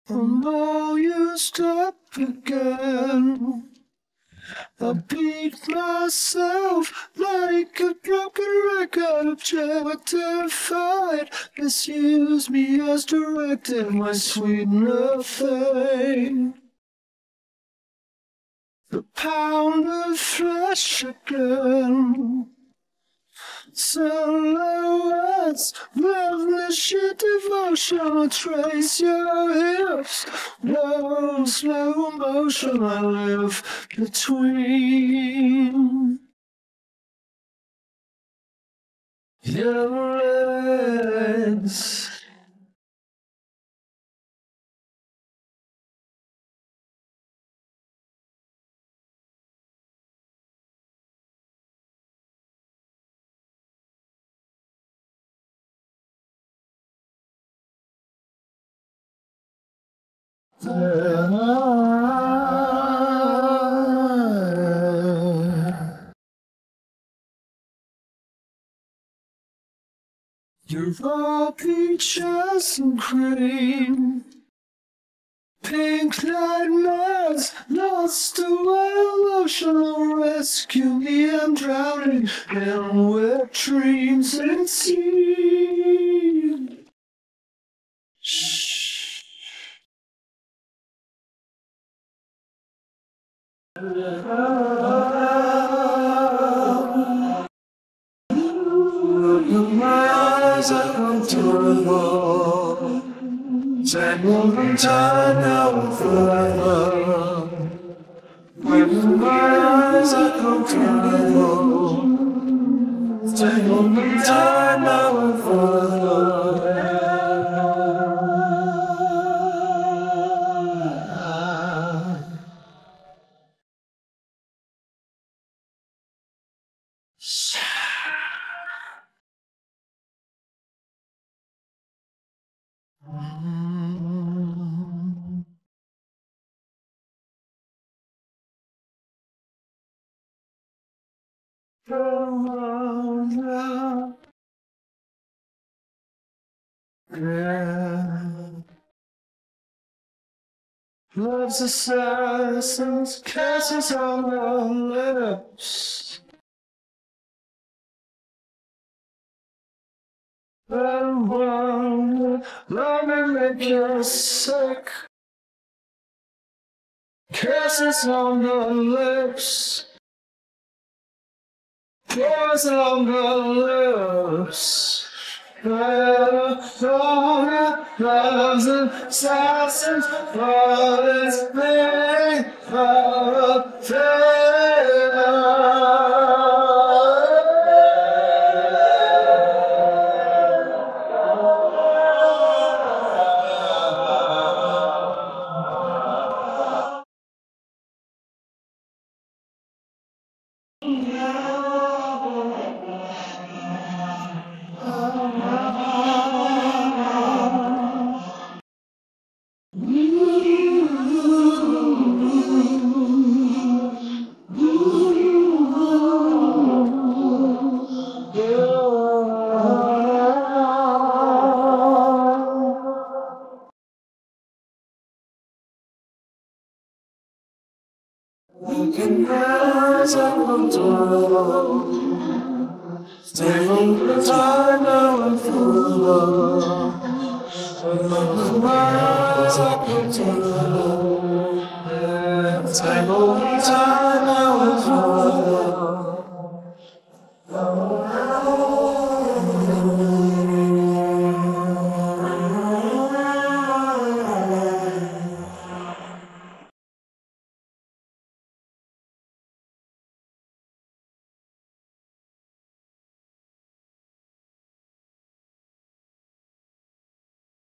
And now you stop again. I beat myself like a broken record, objectified, misuse me as directed, my sweet nothing. The pound of flesh again. Silhouettes, lovely devotion, I trace your hips. No slow motion, I live between your legs. You're raw peaches and cream, pink nightmares, lost away emotional rescue me. I'm drowning in wet dreams and sea. Shh. My eyes are comfortable, tangled in time now and forever. When my eyes are comfortable, tangled in time now and forever. Love's assassins, kisses on our lips. And wonder, love me make you sick. Kisses on the lips. Kisses on the lips. Love's assassins, what is pain for looking as I come to stay on the time now and forever. Looking as I come to stay on the time now and forever.